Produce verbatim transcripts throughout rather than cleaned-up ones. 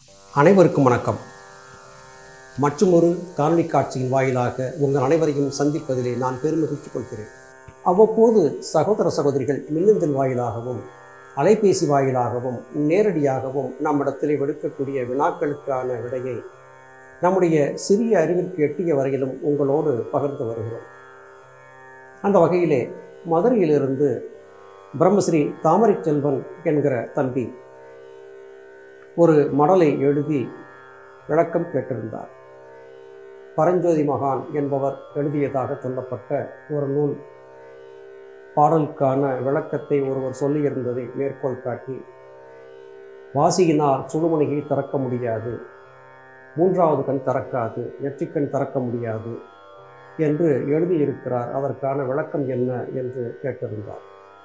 அனைவருக்கும் வணக்கம். மற்றுமொரு காணொளி காட்சியின் வாயிலாக உங்கள் அனைவரையும் சந்திப்பதிலே நான் பெருமகிழ்ச்சி கொள்கிறேன். அவ்வப்போது சகோதர சகோதரிகள் மின்னஞ்சல் வாயிலாகவும் அலைபேசி வாயிலாகவும் நேரடியாகவும் நம்மிடத்திலே விடுக்கக்கூடிய வினாக்களுக்கான விடையை நம்முடைய சிறிய அறிவிற்கு எட்டிய வரையிலும் உங்களோடு பகிர்ந்து வருகிறோம். அந்த வகையிலே மதுரையிலிருந்து பிரம்மஸ்ரீ தாமரை செல்வன் என்கிற தம்பி ஒரு மடலை எழுதி விளக்கம் கேட்டிருந்தார். பரஞ்சோதி மகான் என்பவர் எழுதியதாக சொல்லப்பட்ட ஒரு நூல் பாடலுக்கான விளக்கத்தை ஒருவர் சொல்லியிருந்ததை மேற்கோள் காட்டி, வாசியினால் சுடுமணியை திறக்க முடியாது, மூன்றாவது கண் திறக்காது, நெற்றிக்கண் திறக்க முடியாது என்று எழுதியிருக்கிறார். அதற்கான விளக்கம் என்ன என்று கேட்டிருந்தார்.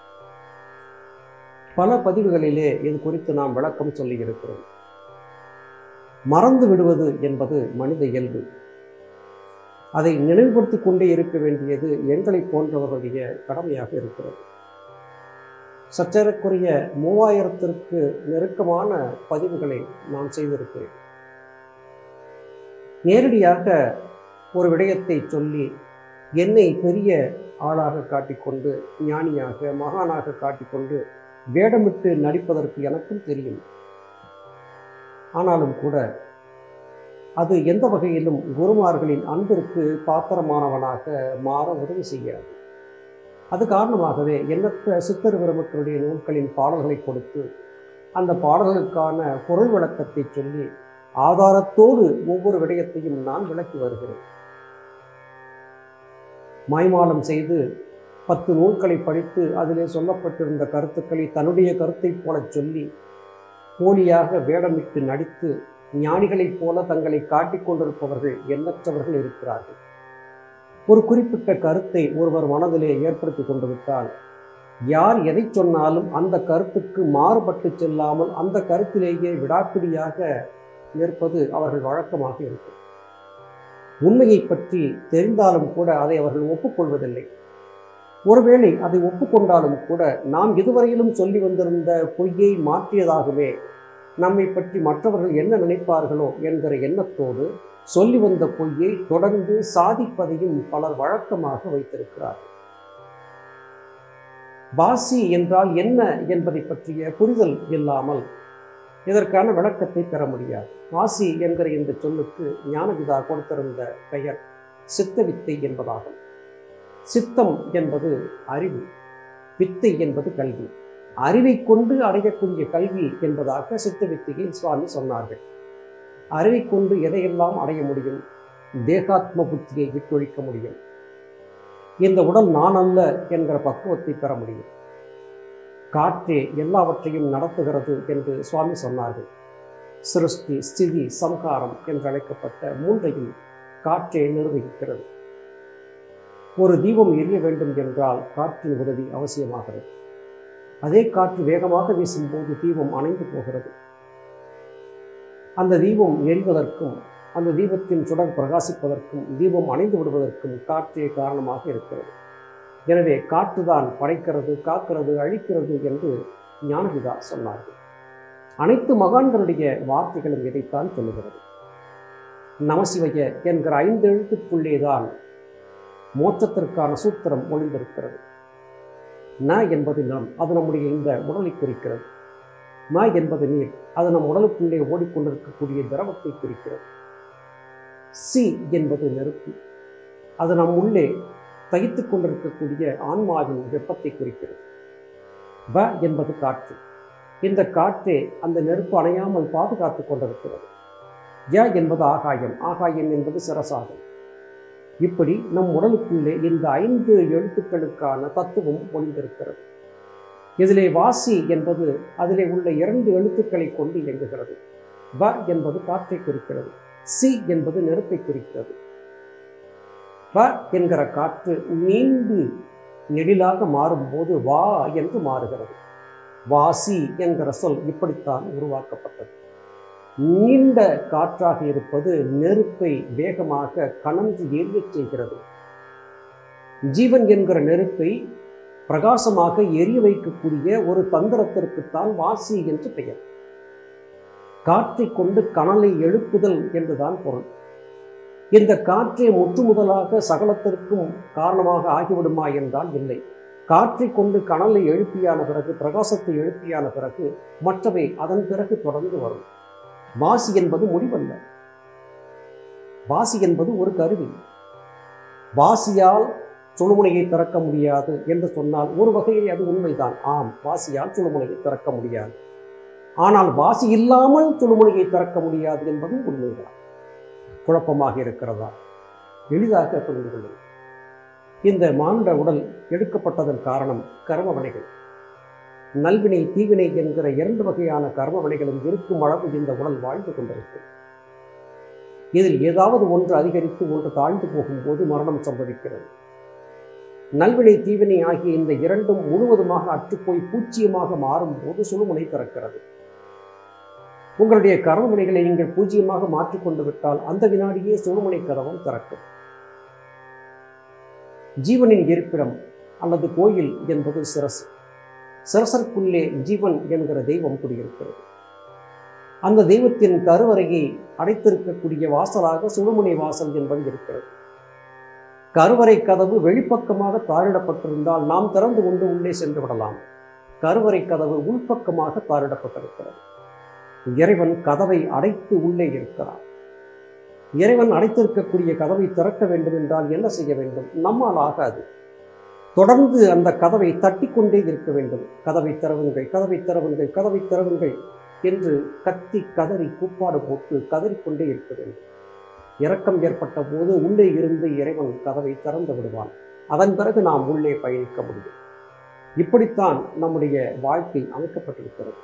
பல பதிவுகளிலே இது குறித்து நாம் விளக்கம் சொல்லியிருக்கிறோம். மறந்து விடுவது என்பது மனித இயல்பு. அதை நினைவுபடுத்தி கொண்டே இருக்க வேண்டியது எங்களை போன்றவர்களுடைய கடமையாக இருக்கிறது. சற்றேறக்குரிய மூவாயிரத்திற்கு நெருக்கமான பதிவுகளை நான் செய்திருக்கிறேன். நேரடியாக ஒரு விடயத்தை சொல்லி என்னை பெரிய ஆளாக காட்டிக்கொண்டு, ஞானியாக மகானாக காட்டிக்கொண்டு வேடமிட்டு நடிப்பதற்கு எனக்கும் தெரியும். ஆனாலும் கூட அது எந்த வகையிலும் குருமார்களின் அன்பிற்கு பாத்திரமானவனாக மாற உதவி செய்யாது. அது காரணமாகவே எண்ணற்ற சித்தர் பெருமக்களுடைய நூல்களின் பாடல்களை கொடுத்து அந்த பாடல்களுக்கான பொருள் விளக்கத்தை சொல்லி ஆதாரத்தோடு ஒவ்வொரு விடயத்தையும் நான் விளக்கி வருகிறேன். மாய்மாலம் செய்து பத்து நூல்களை படித்து அதிலே சொல்லப்பட்டிருந்த கருத்துக்களை தன்னுடைய கருத்தை போல சொல்லி போலியாக வேடமிட்டு நடித்து ஞானிகளைப் போல தங்களை காட்டிக் கொண்டிருப்பவர்கள் எண்ணற்றவர்கள் இருக்கிறார்கள். ஒரு குறிப்பிட்ட கருத்தை ஒருவர் மனதிலே ஏற்படுத்தி கொண்டுவிட்டால் யார் எதை சொன்னாலும் அந்த கருத்துக்கு மாறுபட்டு செல்லாமல் அந்த கருத்திலேயே விடாப்பிடியாக நிற்பது அவர்கள் வழக்கமாக இருக்கும். உண்மையை பற்றி தெரிந்தாலும் கூட அதை அவர்கள் ஒப்புக்கொள்வதில்லை. ஒருவேளை அதை ஒப்புக்கொண்டாலும் கூட நாம் இதுவரையிலும் சொல்லி வந்திருந்த பொய்யை மாற்றியதாகவே நம்மை பற்றி மற்றவர்கள் என்ன நினைப்பார்களோ என்கிற எண்ணத்தோடு சொல்லி வந்த பொய்யை தொடர்ந்து சாதிப்பதையும் பலர் வழக்கமாக வைத்திருக்கிறார்கள். வாசி என்றால் என்ன என்பதை பற்றிய புரிதல் இல்லாமல் இதற்கான விளக்கத்தை பெற முடியாது. வாசி என்கிற இந்த சொல்லுக்கு ஞானபிதா கொடுத்திருந்த பெயர் சித்த வித்தை என்பதாகும். சித்தம் என்பது அறிவு, வித்தை என்பது கல்வி. அறிவை கொண்டு அடையக்கூடிய கல்வி என்பதாக சித்த வித்தையை சுவாமி சொன்னார்கள். அறிவை கொண்டு எதையெல்லாம் அடைய முடியும்? தேகாத்ம புத்தியை விட்டொழிக்க முடியும். இந்த உடல் நான் அல்ல என்கிற பக்குவத்தை பெற முடியும். காற்றே எல்லாவற்றையும் நடத்துகிறது என்று சுவாமி சொன்னார்கள். சிருஷ்டி, ஸ்திதி, சம்ஹாரம் என்று அழைக்கப்பட்ட மூன்றையும் காற்றே நிர்வகிக்கிறது. ஒரு தீபம் எரிய வேண்டும் என்றால் காற்றின் உதவி அவசியமாகிறது. அதே காற்று வேகமாக வீசும்போது தீபம் அணைந்து போகிறது. அந்த தீபம் எரிவதற்கும் அந்த தீபத்தின் சுடர் பிரகாசிப்பதற்கும் தீபம் அணைந்து விடுவதற்கும் காற்றே காரணமாக இருக்கிறது. எனவே காற்றுதான் படைக்கிறது, காக்கிறது, அழிக்கிறது என்று ஞானபிதா சொன்னார்கள். அனைத்து மகான்களுடைய வார்த்தைகளும் இதைத்தான் சொல்லுகிறது. நமசிவய என்கிற ஐந்து எழுத்துக்குள்ளேதான் மோட்சத்திற்கான சூத்திரம் ஒளிந்திருக்கிறது. ந என்பது நாம், அது நம்முடைய இந்த உடலை குறிக்கிறது. ம என்பது நீர், அது நம் உடலுக்குள்ளே ஓடிக்கொண்டிருக்கக்கூடிய திரவத்தை குறிக்கிறது. சி என்பது நெருப்பு, அது நம் உள்ளே தகித்துக் கொண்டிருக்கக்கூடிய ஆன்மாவின் வெப்பத்தை குறிக்கிறது. வ என்பது காற்று, இந்த காற்றே அந்த நெருப்பு அணையாமல் பாதுகாத்து கொண்டிருக்கிறது. ய என்பது ஆகாயம், ஆகாயம் என்பது சிரசாகும். இப்படி நம் உடலுக்குள்ளே இந்த ஐந்து எழுத்துக்களுக்கான தத்துவம் ஒளிந்திருக்கிறது. இதிலே வாசி என்பது அதிலே உள்ள இரண்டு எழுத்துக்களை கொண்டு இயங்குகிறது. வ என்பது காற்றை குறிக்கிறது, சி என்பது நெருப்பை குறிக்கிறது. வ என்கிற காற்று நீண்டு நெடிலாக மாறும்போது வா என்று மாறுகிறது. வாசி என்கிற சொல் இப்படித்தான் உருவாக்கப்பட்டது. நீண்ட காற்றாக இருப்பது நெருப்பை வேகமாக கனன்று எரியச் செய்கிறது. ஜீவன் என்கிற நெருப்பை பிரகாசமாக எரிய வைக்கக்கூடிய ஒரு தந்திரத்திற்குத்தான் வாசி என்று பெயர். காற்றை கொண்டு கனலை எழுப்புதல் என்றுதான் பொருள். இந்த காற்றே முற்று முதலாக சகலத்திற்கும் காரணமாக ஆகிவிடுமா என்றால் இல்லை. காற்றை கொண்டு கனலை எழுப்பியான பிறகு, பிரகாசத்தை எழுப்பியான பிறகு மற்றவை அதன் பிறகு தொடர்ந்து வரும். வாசி என்பது முடிவல்ல. வாசி என்பது ஒரு கருவி. வாசியால் சுழுமுனையை திறக்க முடியாது என்று சொன்னால் ஒரு வகையை அது உண்மைதான். ஆம், வாசியால் சுழுமுனையை திறக்க முடியாது. ஆனால் வாசி இல்லாமல் சுழுமுனையை திறக்க முடியாது என்பதும் உண்மைதான். குழப்பமாக இருக்கிறதா? எளிதாக புரிந்து கொள்ளுங்கள். இந்த மானுட உடல் எடுக்கப்பட்டதன் காரணம் கர்ம வினைகள். நல்வினை தீவினை என்கிற இரண்டு வகையான கர்ம வினைகளும் இருக்கும் அளவு இந்த உடல் வாழ்ந்து கொண்டிருக்கும். இதில் ஏதாவது ஒன்று அதிகரித்து ஒன்று தாழ்ந்து போகும்போது மரணம் சம்பவிக்கிறது. நல்வினை தீவினை ஆகிய இந்த இரண்டும் முழுவதுமாக அற்றுப்போய் பூச்சியமாக மாறும் போது சுழுமுனை திறக்கிறது. உங்களுடைய கர்ம வினைகளை நீங்கள் பூஜ்ஜியமாக மாற்றிக்கொண்டு விட்டால் அந்த வினாடியே சுழுமுனை கதவும் திறக்கும். ஜீவனின் இருப்பிடம் அல்லது கோயில் என்பது சிரசு. சிரசற்குள்ளே ஜீவன் என்கிற தெய்வம் குடியிருக்கிறது. அந்த தெய்வத்தின் கருவறையை அடைத்திருக்கக்கூடிய வாசலாக சுழுமுனை வாசல் என்பது இருக்கிறது. கருவறை கதவு வெளிப்பக்கமாக தாழிடப்பட்டிருந்தால் நாம் திறந்து கொண்டு உள்ளே சென்று விடலாம். கருவறை கதவு உள்பக்கமாக தாழிடப்பட்டிருக்கிறது. இறைவன் கதவை அடைத்து உள்ளே இருக்கிறார். இறைவன் அடைத்திருக்கக்கூடிய கதவை திறக்க வேண்டும் என்றால் என்ன செய்ய வேண்டும்? நம்மால் ஆகாது. தொடர்ந்து அந்த கதவை தட்டி கொண்டே இருக்க வேண்டும். கதவை திறவுங்கள், கதவை திறவுங்கள், கதவை திறவுங்கள் என்று கத்தி கதறி கூப்பாடு போட்டு கதறிக்கொண்டே இருக்க வேண்டும். இரக்கம் ஏற்பட்ட போது உள்ளே இருந்து இறைவன் கதவை திறந்து விடுவான். அதன் பிறகு நாம் உள்ளே பயணிக்க முடியும். இப்படித்தான் நம்முடைய வாழ்க்கை அமைக்கப்பட்டிருக்கிறது.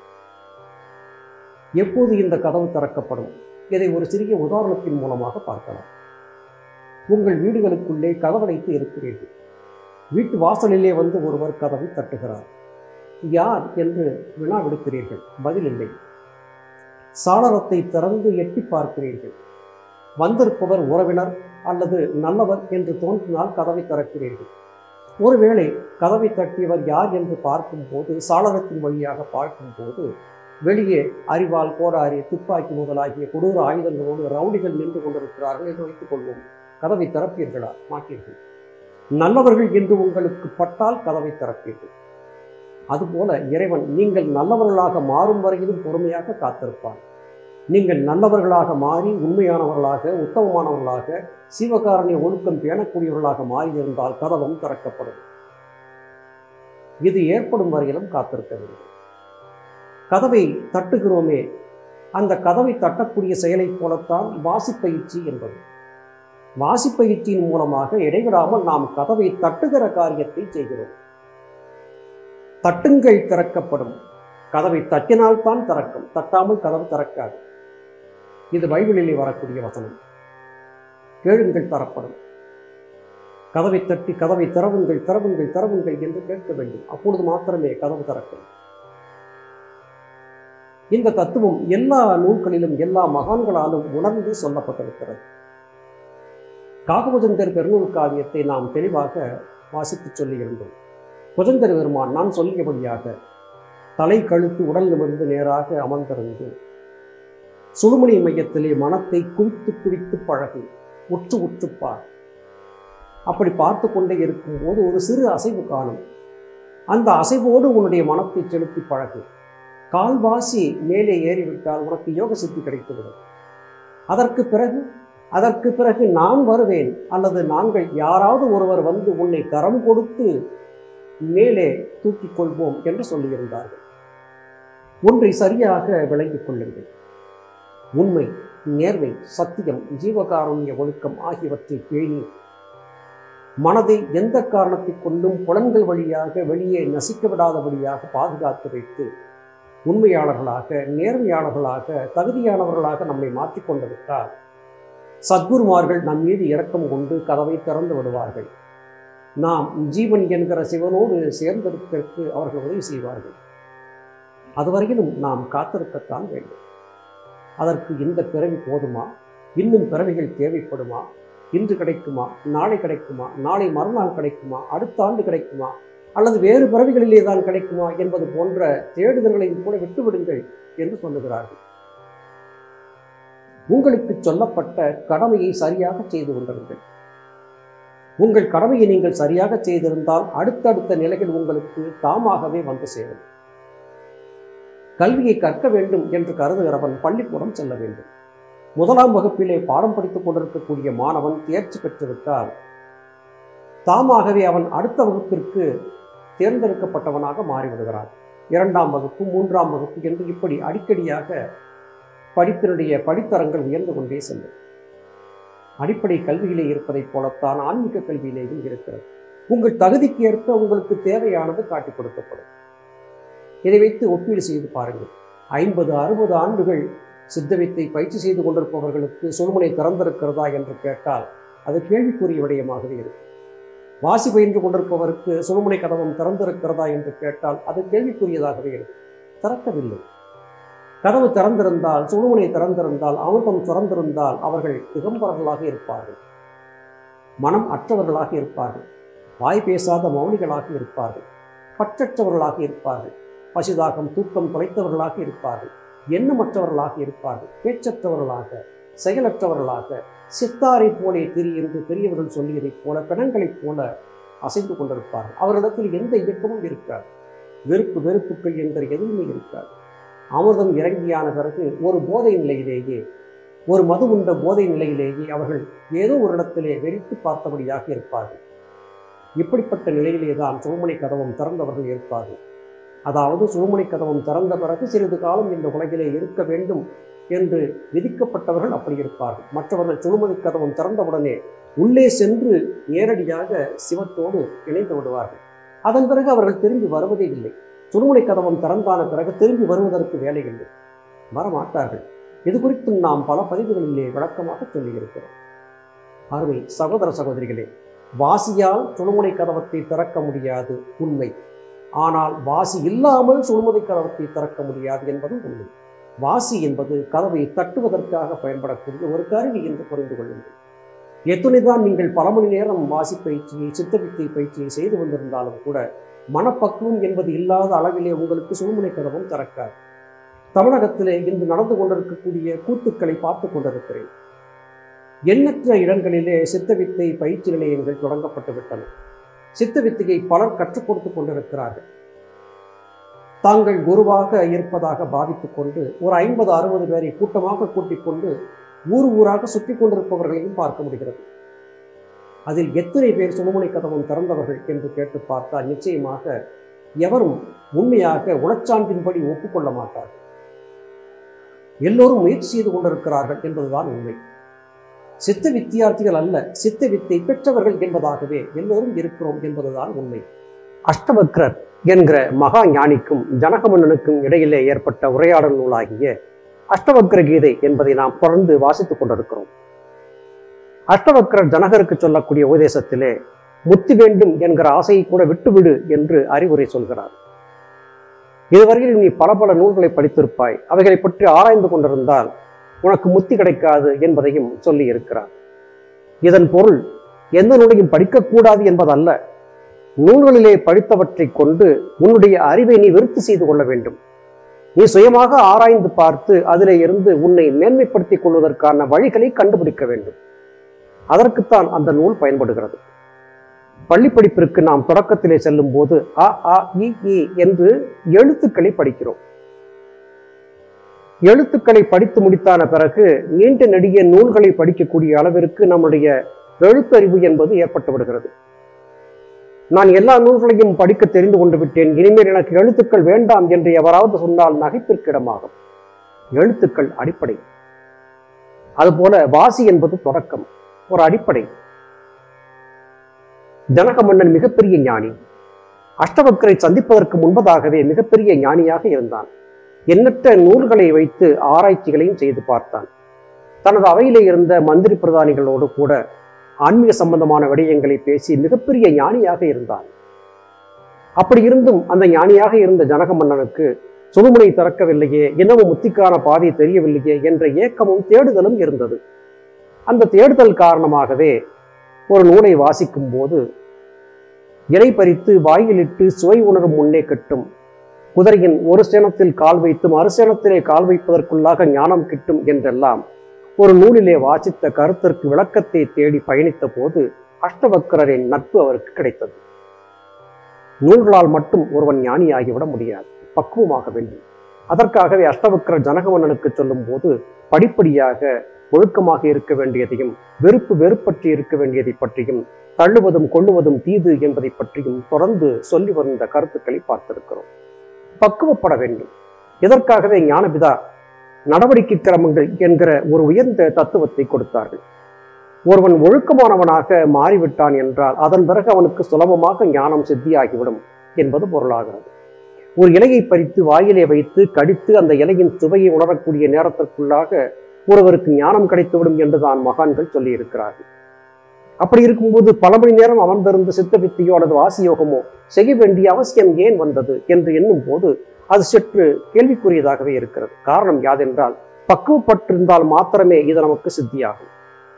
எப்போது இந்த கதவு திறக்கப்படும்? இதை ஒரு சிறிய உதாரணத்தின் மூலமாக பார்க்கலாம். உங்கள் வீடுகளுக்குள்ளே கதவடைத்து இருக்கிறீர்கள். வீட்டு வாசலிலே வந்து ஒருவர் கதவை தட்டுகிறார். யார் என்று வினா விடுக்கிறீர்கள். பதில் இல்லை. சாளரத்தை திறந்து எட்டி பார்க்கிறீர்கள். வந்திருப்பவர் உறவினர் அல்லது நல்லவர் என்று தோன்றினால் கதவை திறக்கிறீர்கள். ஒருவேளை கதவை தட்டியவர் யார் என்று பார்க்கும் போது, சாளரத்தின் வழியாக பார்க்கும் போது வெளியே அரிவாள், கோடாரி, துப்பாக்கி முதலாகிய கொடூர ஆயுதங்களோடு ரவுடிகள் நின்று கொண்டிருக்கிறார்கள் என்று வைத்துக் கொள்வோம். கதவை திறப்பீர்களா? மாட்டீர்கள். நல்லவர்கள் என்று உங்களுக்கு பட்டால் கதவை திறப்பீர்கள். அதுபோல இறைவன் நீங்கள் நல்லவர்களாக மாறும் வரையிலும் பொறுமையாக காத்திருப்பார். நீங்கள் நல்லவர்களாக மாறி உண்மையானவர்களாக, உத்தமமானவர்களாக, சிவகாரணிய ஒழுக்கம் பேணக்கூடியவர்களாக மாறியிருந்தால் கதவும் திறக்கப்படும். இது ஏற்படும் வரையிலும் காத்திருக்க வேண்டும். கதவை தட்டுகிறோமே, அந்த கதவை தட்டக்கூடிய செயலைப் போலத்தான் வாசிப்பயிற்சி என்பது. வாசிப்பயிற்சியின் மூலமாக இடைவிடாமல் நாம் கதவை தட்டுகிற காரியத்தை செய்கிறோம். தட்டுங்கள் திறக்கப்படும். கதவை தட்டினால்தான் திறக்கும், தட்டாமல் கதவு திறக்காது. இது பைபிளிலே வரக்கூடிய வசனம். கேளுங்கள் தரப்படும். கதவை தட்டி கதவை திறவுங்கள், திறவுங்கள், திறவுங்கள் என்று கேட்க வேண்டும். அப்பொழுது மாத்திரமே கதவு திறக்கும். இந்த தத்துவம் எல்லா நூல்களிலும் எல்லா மகான்களாலும் உணர்ந்து சொல்லப்பட்டிருக்கிறது. காகபுஜந்தர் பெருநூல் காவியத்தை நாம் தெளிவாக வாசித்து சொல்லியிருந்தோம். புஜந்தர் பெருமான் நான் சொல்லியபடியாக தலை கழுத்து உடல் நிமிர்ந்து நேராக அமர்ந்திருந்து சுழுமுனை மையத்திலே மனத்தை குவித்து குவித்து பழகு, உற்று உற்றுப்பார். அப்படி பார்த்து கொண்டே இருக்கும் போது ஒரு சிறு அசைவு காணும். அந்த அசைவோடு உன்னுடைய மனத்தை செலுத்தி பழகு. கால்வாசி மேலே ஏறிவிட்டால் உனக்கு யோக சித்தி கிடைத்துவிடும். அதற்கு பிறகு அதற்கு பிறகு நான் வருவேன் அல்லது நாங்கள் யாராவது ஒருவர் வந்து உன்னை கரம் கொடுத்து மேலே தூக்கிக் கொள்வோம் என்று சொல்லியிருந்தார்கள். ஒன்றை சரியாக விளங்கிக் கொள்ளுங்கள். உண்மை, நேர்மை, சத்தியம், ஜீவகாருண்ய ஒழுக்கம் ஆகியவற்றை பேணி மனதை எந்த காரணத்தை கொண்டும் புலன்கள் வழியாக வெளியே நசிக்க விடாதபடியாக பாதுகாத்து வைத்து உண்மையாளர்களாக, நேர்மையாளர்களாக, தகுதியானவர்களாக நம்மை மாற்றிக்கொண்டு விட்டால் சத்குருமார்கள் நம் மீது இரக்கம் கொண்டு கதவை திறந்து விடுவார்கள். நாம் ஜீவன் என்கிற சிவனோடு சேர்ந்திருப்பதற்கு அவர்கள் உதவி செய்வார்கள். அதுவரையிலும் நாம் காத்திருக்கத்தான் வேண்டும். அதற்கு இந்த பிறவி போதுமா? இன்னும் பிறவிகள் தேவைப்படுமா? இன்று கிடைக்குமா? நாளை கிடைக்குமா? நாளை மறுநாள் கிடைக்குமா? அடுத்த ஆண்டு கிடைக்குமா? அல்லது வேறு பிறவிகளிலே தான் கிடைக்குமா என்பது போன்ற தேடுதல்களையும் கூட விட்டுவிடுங்கள் என்று சொல்லுகிறார்கள். உங்களுக்கு சொல்லப்பட்ட கடமையை சரியாக செய்து கொண்டிருங்கள். உங்கள் கடமையை நீங்கள் சரியாக செய்திருந்தால் அடுத்தடுத்த நிலைகள் உங்களுக்கு தாமாகவே வந்து சேரும். கல்வியை கற்க வேண்டும் என்று கருதுகிறவன் பள்ளிக்கூடம் செல்ல வேண்டும். முதலாம் வகுப்பிலே பாடம் படித்துக் கொண்டிருக்கக்கூடிய மாணவன் தேர்ச்சி பெற்றுவிட்டால் தாமாகவே அவன் அடுத்த வகுப்பிற்கு தேர்ந்தெடுக்கப்பட்டவனாக மாறிவிடுகிறான். இரண்டாம் வகுப்பு, மூன்றாம் வகுப்பு என்று இப்படி அடிக்கடியாக படிப்பினுடைய படித்தரங்கள் உயர்ந்து கொண்டே செல்லும். அடிப்படை கல்வியிலே இருப்பதைப் போலத்தான் ஆன்மீக கல்வியிலேயும் இருக்கிறது. உங்கள் தகுதிக்கு ஏற்ப உங்களுக்கு தேவையானது காட்டிக் கொடுக்கப்படும். இதை வைத்து ஒப்பீடு செய்து பாருங்கள். ஐம்பது அறுபது ஆண்டுகள் சித்தவித்தை பயிற்சி செய்து கொண்டிருப்பவர்களுக்கு சுழுமுனை திறந்திருக்கிறதா என்று கேட்டால் அது கேள்விக்குரிய விடயமாகவே இருக்கும். வாசி பயின்று கொண்டிருப்பவருக்கு சுழுமுனை கதவம் திறந்திருக்கிறதா என்று கேட்டால் அது கேள்விக்குரியதாகவே இருக்கும். திறக்கவில்லை. கதவு திறந்திருந்தால், சுழுமுனை திறந்திருந்தால், அமிர்தம் திறந்திருந்தால் அவர்கள் திகம்பரர்களாக இருப்பார்கள். மனம் அற்றவர்களாக இருப்பார்கள். வாய் பேசாத மௌனிகளாக இருப்பார்கள். பற்றற்றவர்களாக இருப்பார்கள். பசிதாகம் தூக்கம் தொலைத்தவர்களாக இருப்பார்கள். எண்ணமற்றவர்களாக இருப்பார்கள். பேச்சற்றவர்களாக, செயலற்றவர்களாக, சித்தாரை போலே திரி என்று பெரியவர்கள் சொல்லியதைப் போல பிணங்களைப் போல அசைந்து கொண்டிருப்பார்கள். அவர்களிடத்தில் எந்த இயக்கமும் இருக்காது. வெறுப்பு வெறுப்புகள் என்ற எதுவுமே இருக்காது. அமிர்தம் இறங்கியான பிறகு ஒரு போதை நிலையிலேயே, ஒரு மது உண்ட போதை நிலையிலேயே அவர்கள் ஏதோ ஒரு இடத்திலே வெறித்து பார்த்தபடியாக இருப்பார்கள். இப்படிப்பட்ட நிலையிலே தான் சுழுமுனை கதவம் திறந்தவர்கள் இருப்பார்கள். அதாவது சுழுமுனை கதவம் திறந்த பிறகு சிறிது காலம் இந்த உலகிலே இருக்க வேண்டும் என்று விதிக்கப்பட்டவர்கள் அப்படி இருப்பார்கள். மற்றவர்கள் சுழுமுனை கதவம் திறந்தவுடனே உள்ளே சென்று நேரடியாக சிவத்தோடு இணைந்து விடுவார்கள். அதன் பிறகு அவர்கள் திரும்பி வருவதே இல்லை. சுழுமுனை கதவம் திறந்தான பிறகு திரும்பி வருவதற்கு வேலை இல்லை, வரமாட்டார்கள். இது குறித்தும் நாம் பல பதிவுகளிலே விளக்கமாக சொல்லியிருக்கிறோம். அருமை சகோதர சகோதரிகளே, வாசியால் சுழுமுனை கதவத்தை திறக்க முடியாது உண்மை. ஆனால் வாசி இல்லாமல் சுழுமுனை கதவத்தை திறக்க முடியாது என்பதும் உண்மை. வாசி என்பது கதவை தட்டுவதற்காக பயன்படக்கூடிய ஒரு கருவி என்று புரிந்து கொள்ளுங்கள். எத்துணைதான் நீங்கள் பல மணி நேரம் வாசி பயிற்சியை, சித்தவித்தை பயிற்சியை செய்து வந்திருந்தாலும் கூட மனப்பக்குவம் என்பது இல்லாத அளவிலே உங்களுக்கு சுழுமுனை கதவும் திறக்காது. தமிழகத்திலே இன்று நடந்து கொண்டிருக்கக்கூடிய கூத்துக்களை பார்த்து கொண்டிருக்கிறேன். எண்ணற்ற இடங்களிலே சித்தவித்தை பயிற்சி நிலையங்கள் தொடங்கப்பட்டு விட்டன. சித்தவித்தையை பலர் கற்றுக் கொடுத்து கொண்டிருக்கிறார்கள். தாங்கள் குருவாக இருப்பதாக பாவித்துக் கொண்டு ஒரு ஐம்பது அறுபது பேரை கூட்டமாக கூட்டிக் கொண்டு ஊர் ஊராக சுற்றி கொண்டிருப்பவர்களையும் பார்க்க முடிகிறது. அதில் எத்தனை பேர் சுழுமுனை கதவம் திறந்தவர்கள் என்று கேட்டு பார்த்தால் நிச்சயமாக எவரும் உண்மையாக உளச்சான்றின்படி ஒப்புக்கொள்ள மாட்டார்கள். எல்லோரும் முயற்சி செய்து கொண்டிருக்கிறார்கள் என்பதுதான் உண்மை. சித்த வித்தியார்த்திகள் அல்ல, சித்த வித்தை பெற்றவர்கள் என்பதாகவே எல்லோரும் இருக்கிறோம் என்பதுதான் உண்மை. அஷ்டவக்ரர் என்கிற மகா ஞானிக்கும் ஜனகமன்னனுக்கும் இடையிலே ஏற்பட்ட உரையாடல் நூலாகிய அஷ்டவக்ர கீதை என்பதை நாம் தொடர்ந்து வாசித்துக் கொண்டிருக்கிறோம். அஷ்டவக்ரர் ஜனகருக்கு சொல்லக்கூடிய உபதேசத்திலே முத்தி வேண்டும் என்கிற ஆசையை கூட விட்டுவிடு என்று அறிவுரை சொல்கிறார். இதுவரையில் நீ பல பல நூல்களை படித்திருப்பாய், அவைகளை பற்றி ஆராய்ந்து கொண்டிருந்தால் உனக்கு முத்தி கிடைக்காது என்பதையும் சொல்லி இருக்கிறார். இதன் பொருள் எந்த நூலையும் படிக்கக்கூடாது என்பதல்ல. நூல்களிலே படித்தவற்றை கொண்டு உன்னுடைய அறிவை நீ விருத்தி செய்து கொள்ள வேண்டும். நீ சுயமாக ஆராய்ந்து பார்த்து அதிலே இருந்து உன்னை மேன்மைப்படுத்திக் கொள்வதற்கான வழிகளை கண்டுபிடிக்க வேண்டும். அதற்குத்தான் அந்த நூல் பயன்படுகிறது. பள்ளி படிப்பிற்கு நாம் தொடக்கத்திலே செல்லும் போது அ ஆ இ ஈ என்று எழுத்துக்களை படிக்கிறோம். எழுத்துக்களை படித்து முடித்தான பிறகு நீண்ட நெடிய நூல்களை படிக்கக்கூடிய அளவிற்கு நம்முடைய எழுத்தறிவு என்பது ஏற்பட்டு விடுகிறது. நான் எல்லா நூல்களையும் படிக்க தெரிந்து கொண்டு விட்டேன், இனிமேல் எனக்கு எழுத்துக்கள் வேண்டாம் என்று எவராவது சொன்னால் நகைப்பிற்கு இடமாகும். எழுத்துக்கள் அடிப்படை. அதுபோல வாசி என்பது தொடக்கம், ஒரு அடிப்படை. ஜனகமன்னன் மிகப்பெரிய ஞானி. அஷ்டவக்ரை சந்திப்பதற்கு முன்பதாகவே மிகப்பெரிய ஞானியாக இருந்தான். எண்ணற்ற நூல்களை வைத்து ஆராய்ச்சிகளையும் செய்து பார்த்தான். தனது அவையிலே இருந்த மந்திரி பிரதானிகளோடு கூட ஆன்மீக சம்பந்தமான விடயங்களை பேசி மிகப்பெரிய ஞானியாக இருந்தான். அப்படி இருந்தும் அந்த ஞானியாக இருந்த ஜனகமன்னனுக்கு சுழுமுனை திறக்கவில்லையே, இன்னமும் முத்திக்கான பாதை தெரியவில்லையே என்ற ஏக்கமும் தேடுதலும் இருந்தது. அந்த தேடுதல் காரணமாகவே ஒரு நூலை வாசிக்கும் போது இலை பறித்து வாயிலிட்டு சுவை உணரும் முன்னே கிட்டும், குதிரையின் ஒரு சேனத்தில் கால் வைத்து மறுசேனத்திலே கால் வைப்பதற்குள்ளாக ஞானம் கிட்டும் என்றெல்லாம் ஒரு நூலிலே வாசித்த கருத்திற்கு விளக்கத்தை தேடி பயணித்த போது அஷ்டவக்கரரின் நட்பு அவருக்கு கிடைத்தது. நூல்களால் மட்டும் ஒருவன் ஞானியாகிவிட முடியாது, பக்குவமாக வேண்டும். அதற்காகவே அஷ்டவக்கரர் ஜனகமன்னனுக்கு சொல்லும் போது படிப்படியாக ஒழுக்கமாக இருக்க வேண்டியதையும் வெறுப்பு வெறுப்பற்றி இருக்க வேண்டியதை பற்றியும் தள்ளுவதும் கொள்ளுவதும் தீது என்பதை பற்றியும் தொடர்ந்து சொல்லி வந்த கருத்துக்களை பார்த்திருக்கிறோம். பக்குவப்பட வேண்டும். இதற்காகவே ஞானபிதா நடவடிக்கை கிரமங்கள் என்கிற ஒரு உயர்ந்த தத்துவத்தை கொடுத்தார்கள். ஒருவன் ஒழுக்கமானவனாக மாறிவிட்டான் என்றால் அதன் பிறகு அவனுக்கு சுலபமாக ஞானம் சித்தியாகிவிடும் என்பது பொருளாகிறது. ஒரு இலையை பறித்து வாயிலே வைத்து கடித்து அந்த இலையின் சுவையை உணரக்கூடிய நேரத்திற்குள்ளாக ஒருவருக்கு ஞானம் கிடைத்துவிடும் என்றுதான் மகான்கள் சொல்லி இருக்கிறார்கள். அப்படி இருக்கும்போது பல மணி நேரம் அமர்ந்திருந்து சித்தபித்தியோ அல்லது வாசியோகமோ செய்ய வேண்டிய அவசியம் ஏன் வந்தது என்று எண்ணும் போது அது சற்று கேள்விக்குரியதாகவே இருக்கிறது. காரணம் யாதென்றால் பக்குவப்பட்டிருந்தால் மாத்திரமே இது நமக்கு சித்தியாகும்.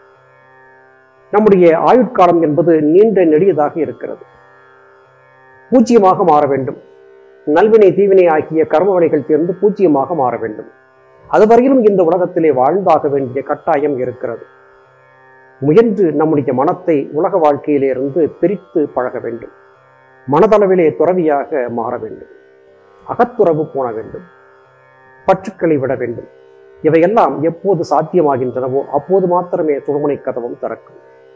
நம்முடைய ஆயுட்காலம் என்பது நீண்ட நெடியதாக இருக்கிறது. பூஜ்ஜியமாக மாற வேண்டும். நல்வினை தீவினை ஆகிய கர்மவினைகள் தேர்ந்து பூஜ்ஜியமாக மாற வேண்டும். அதுவரையிலும் இந்த உலகத்திலே வாழ்ந்தாக வேண்டிய கட்டாயம் இருக்கிறது. முயன்று நம்முடைய மனத்தை உலக வாழ்க்கையிலிருந்து பிரித்து பழக வேண்டும். மனதளவிலே துறவியாக மாற வேண்டும். அகத்துறவு போன வேண்டும். பற்றுக்களை விட வேண்டும். இவையெல்லாம் எப்போது சாத்தியமாகின்றனவோ அப்போது மாத்திரமே சுழுமுனை கதவும் திறக்கும்.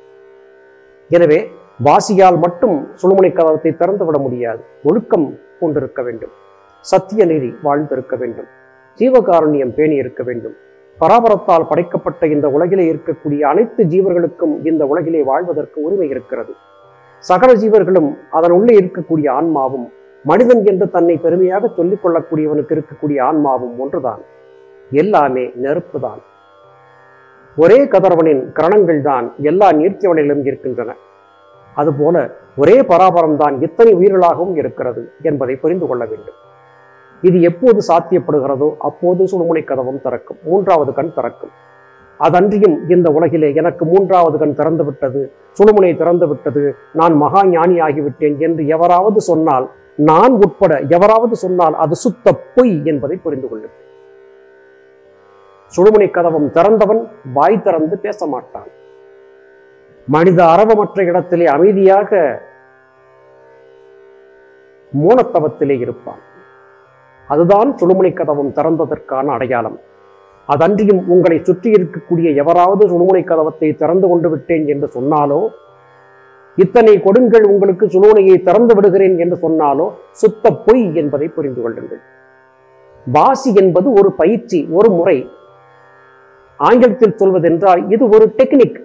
எனவே வாசியால் மட்டும் சுழுமுனை கதவத்தை திறந்துவிட முடியாது. ஒழுக்கம் கொண்டிருக்க வேண்டும். சத்திய நீதி வாழ்ந்திருக்க வேண்டும். ஜீவகாருண்யம் பேணி இருக்க வேண்டும். பராபரத்தால் படைக்கப்பட்ட இந்த உலகிலே இருக்கக்கூடிய அனைத்து ஜீவர்களுக்கும் இந்த உலகிலே வாழ்வதற்கு உரிமை இருக்கிறது. சகல ஜீவர்களும் அதன் உள்ளே இருக்கக்கூடிய ஆன்மாவும் மனிதன் என்று தன்னை பெருமையாக சொல்லிக் கொள்ளக்கூடியவனுக்கு இருக்கக்கூடிய ஆன்மாவும் ஒன்றுதான். எல்லாமே நெருப்பு தான். ஒரே கதிரவனின் கிரணங்கள் தான் எல்லா நீர்த்திவனையிலும் இருக்கின்றன. அதுபோல ஒரே பராபரம் தான் இத்தனை உயிர்களாகவும் இருக்கிறது என்பதை புரிந்து கொள்ள வேண்டும். இது எப்போது சாத்தியப்படுகிறதோ அப்போது சுழுமுனை கதவும் திறக்கும். மூன்றாவது கண் திறக்கும். அதன்றியும் இந்த உலகிலே எனக்கு மூன்றாவது கண் திறந்து விட்டது, சுழுமுனை திறந்து விட்டது, நான் மகா ஞானி ஆகிவிட்டேன் என்று எவராவது சொன்னால், நான் உட்பட எவராவது சொன்னால் அது சுத்த பொய் என்பதை புரிந்து கொள்ளுங்கள். சுழுமுனை கதவம் திறந்தவன் வாய் திறந்து பேச மாட்டான். மனித அரவமற்ற இடத்திலே அமைதியாக மோனத்தவத்திலே இருப்பான். அதுதான் சுழுமுனை கதவம் திறந்ததற்கான அடையாளம். அதன்றியும் உங்களை சுற்றி இருக்கக்கூடிய எவராவது சுழுமுனை கதவத்தை திறந்து கொண்டு விட்டேன் என்று சொன்னாலோ, இத்தனை கொடுங்கள் உங்களுக்கு சுழுமுனையை திறந்து விடுகிறேன் என்று சொன்னாலோ சுத்த பொய் என்பதை புரிந்து கொள்ளுங்கள். வாசி என்பது ஒரு பயிற்சி, ஒரு முறை. ஆங்கிலத்தில் சொல்வதென்றால் இது ஒரு டெக்னிக்.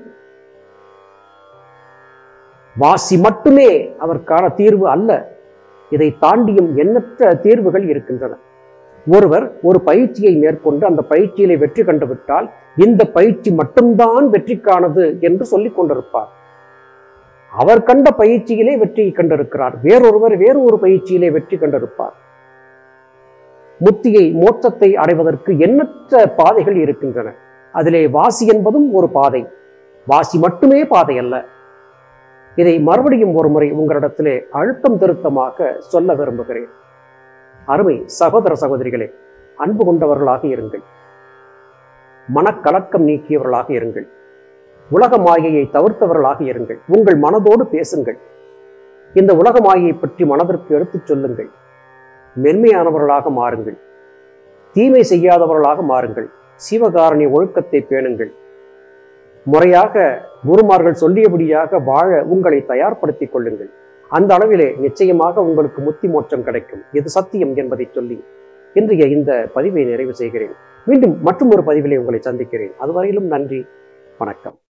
வாசி மட்டுமே அதற்கான தீர்வு அல்ல. இதை தாண்டியும் எண்ணற்ற தீர்வுகள் இருக்கின்றன. ஒருவர் ஒரு பயிற்சியை மேற்கொண்டு அந்த பயிற்சியிலே வெற்றி கண்டுவிட்டால் இந்த பயிற்சி மட்டும்தான் வெற்றிக்கானது என்று சொல்லிக் கொண்டிருப்பார். அவர் கண்ட பயிற்சியிலே வெற்றியை கண்டிருக்கிறார். வேறொருவர் வேறு ஒரு பயிற்சியிலே வெற்றி கண்டிருப்பார். முத்தியை மோட்சத்தை அடைவதற்கு எண்ணற்ற பாதைகள் இருக்கின்றன. அதிலே வாசி என்பதும் ஒரு பாதை. வாசி மட்டுமே பாதை அல்ல. இதை மறுபடியும் ஒரு முறை உங்களிடத்திலே அழுத்தம் திருத்தமாக சொல்ல விரும்புகிறேன். அருமை சகோதர சகோதரிகளே, அன்பு கொண்டவர்களாக இருங்கள். மனக்கலக்கம் நீக்கியவர்களாக இருங்கள். உலக மாயையை தவிர்த்தவர்களாக இருங்கள். உங்கள் மனதோடு பேசுங்கள். இந்த உலக மாயையை பற்றி மனதிற்கு எடுத்துச் சொல்லுங்கள். மென்மையானவர்களாக மாறுங்கள். தீமை செய்யாதவர்களாக மாறுங்கள். சிவகாரணி ஒழுக்கத்தை பேணுங்கள். முறையாக குருமார்கள் சொல்லியபடியாக வாழ உங்களை தயார்படுத்திக் கொள்ளுங்கள். அந்த அளவிலே நிச்சயமாக உங்களுக்கு முத்தி மோட்சம் கிடைக்கும். இது சத்தியம் என்பதை சொல்லி இன்றைய இந்த பதிவை நிறைவு செய்கிறேன். மீண்டும் மற்றும் ஒரு பதிவிலே உங்களை சந்திக்கிறேன். அதுவரையிலும் நன்றி, வணக்கம்.